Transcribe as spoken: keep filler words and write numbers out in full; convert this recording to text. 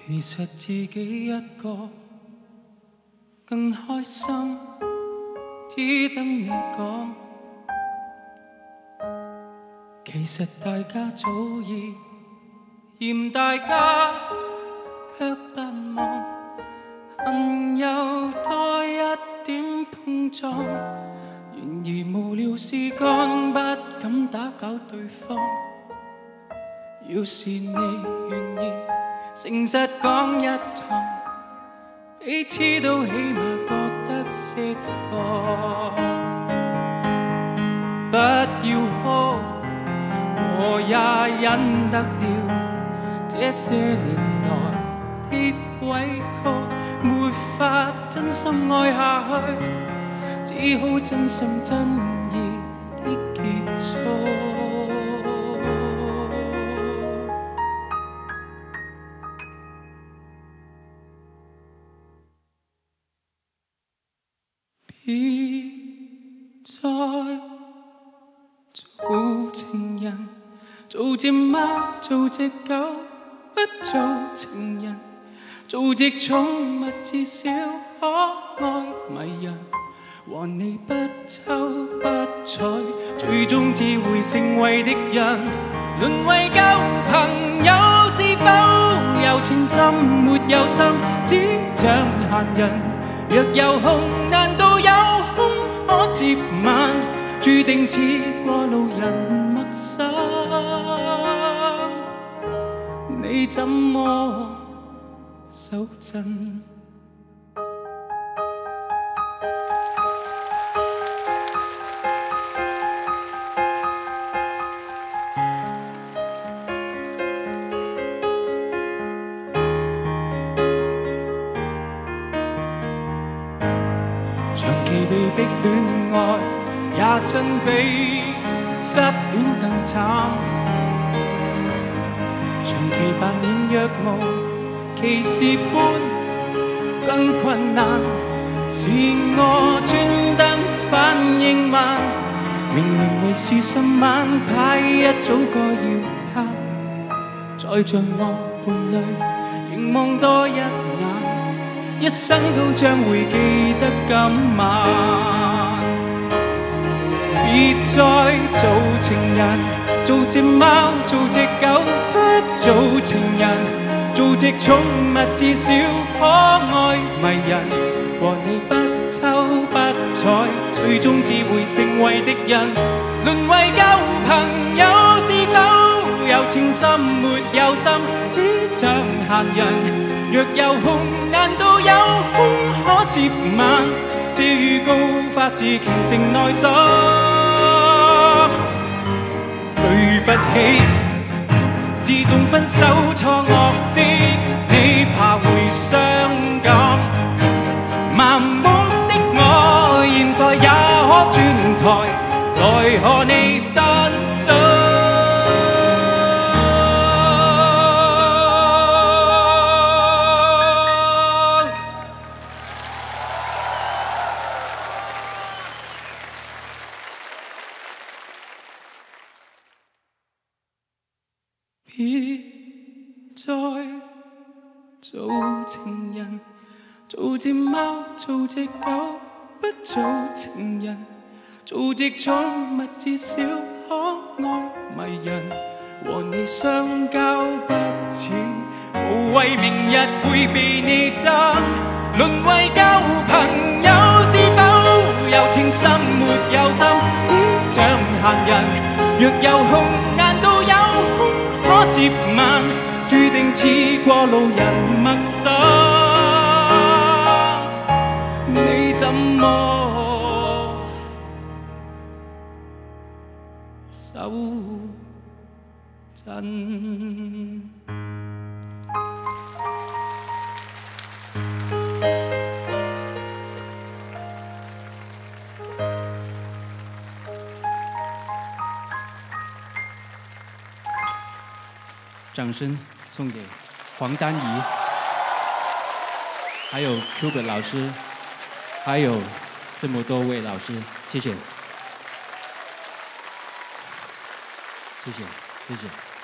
其實自己一個更開心，只等你講。其實大家早已嫌大家，卻不忘恨有多一點碰撞。然而無聊事幹，不敢打攪對方。要是你願意誠實講一趟，彼此都起碼覺得釋放。不要哭，我也忍得了這些年來的委屈，沒法真心愛下去，只好真心真意的結束。別再做情人，做隻貓，做隻狗，不做情人。做隻寵物至少可愛迷人，和你不瞅不睬，最終只會成為敵人。淪為舊朋友是否有情深沒有心，只像閒人。若有空，難道有空可接吻？注定似過路人陌生，你怎麼手震？長期被逼戀愛，也真比失戀更慘。長期扮演若無其事般更困難，是我專登反應慢，明明為是十晚牌一早該要攤，再像我伴侶凝望多一眼。一生都將會記得今晚，別再做情人，做隻貓，做隻狗，不做情人，做隻寵物至少可愛迷人，和你不瞅不睬，最終只會成為敵人。淪為舊朋友是否有情深沒有心，只像閒人。若有空，難道有空可接吻？這預告發自虔誠內心。對不起，自動分手錯愕的你，怕會傷感。盲目的我，現在也可轉台來和你伸手。別再做情人，做隻貓，做隻狗，不做情人，做隻寵物至少可愛迷人，和你相交不淺，無謂明日會被你爭。淪為舊朋友是否有情深沒有心，只像閒人。若有空，難道有空可接吻？注定似過路人陌生，你怎麼手震？ 掌声送给黄丹仪，还有 Qbert 老师，还有这么多位老师，谢谢，谢谢，谢谢。